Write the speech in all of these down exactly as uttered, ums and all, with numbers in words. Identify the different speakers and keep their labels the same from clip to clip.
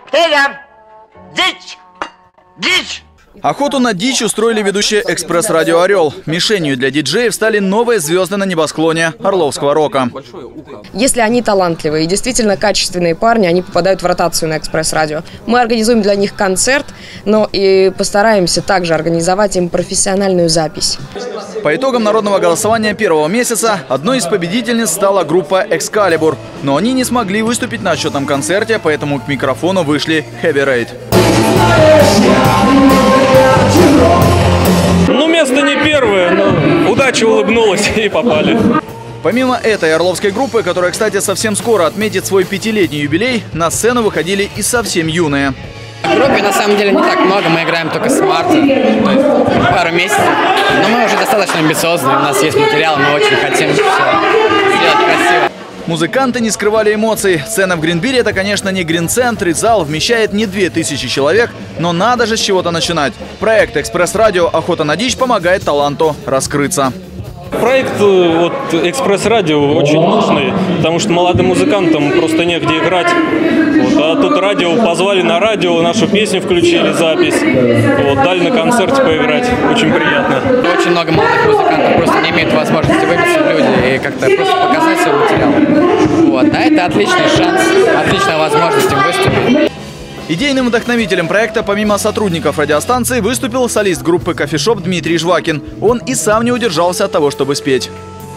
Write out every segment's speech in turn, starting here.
Speaker 1: Дичь! Дичь!
Speaker 2: Охоту на дичь устроили ведущие «Экспресс-радио Орел». Мишенью для диджеев стали новые звезды на небосклоне орловского рока.
Speaker 3: Если они талантливые и действительно качественные парни, они попадают в ротацию на «Экспресс-радио». Мы организуем для них концерт, но и постараемся также организовать им профессиональную запись.
Speaker 2: По итогам народного голосования первого месяца одной из победительниц стала группа «Экскалибур». Но они не смогли выступить на отчетном концерте, поэтому к микрофону вышли Heavy Raid.
Speaker 4: Ну, место не первое, но удача улыбнулась и попали.
Speaker 2: Помимо этой орловской группы, которая, кстати, совсем скоро отметит свой пятилетний юбилей, на сцену выходили и совсем юные.
Speaker 5: В группе на самом деле не так много, мы играем только с марта, то есть пару месяцев. Но мы уже достаточно амбициозны, у нас есть материал, мы очень хотим все сделать красиво.
Speaker 2: Музыканты не скрывали эмоций. Сцена в Гринбире – это, конечно, не Грин-центр, и зал вмещает не две тысячи человек, но надо же с чего-то начинать. Проект «Экспресс-радио. Охота на дичь» помогает таланту раскрыться.
Speaker 4: Проект вот, «Экспресс-радио» очень нужный, потому что молодым музыкантам просто негде играть. Вот, а тут радио позвали на радио, нашу песню включили, запись. Вот, дали на концерте поиграть. Очень приятно.
Speaker 5: Очень много молодых музыкантов просто не имеют возможности выбиться в люди и как-то просто показать свой материал. Вот, а это отличный шанс, отличная возможность им выступить.
Speaker 2: Идейным вдохновителем проекта, помимо сотрудников радиостанции, выступил солист группы «Кофешоп» Дмитрий Жвакин. Он и сам не удержался от того, чтобы спеть.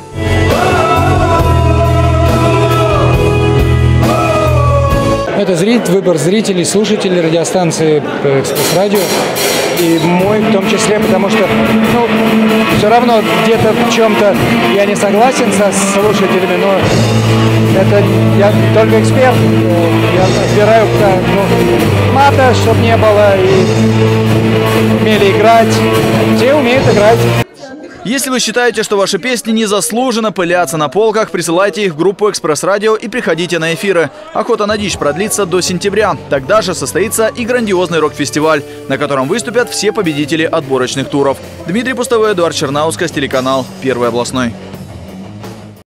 Speaker 6: Это зритель, выбор зрителей, слушателей радиостанции «Экспресс-радио». И мой в том числе, потому что ну, все равно где-то в чем-то я не согласен со слушателями, но это я только эксперт. Я разбираю, ну, мата, чтобы не было, и умели играть. Те умеют играть.
Speaker 2: Если вы считаете, что ваши песни незаслуженно пылятся на полках, присылайте их в группу «Экспресс-радио» и приходите на эфиры. Охота на дичь продлится до сентября. Тогда же состоится и грандиозный рок-фестиваль, на котором выступят все победители отборочных туров. Дмитрий Пустовой, Эдуард Чернаускас, телеканал «Первый областной».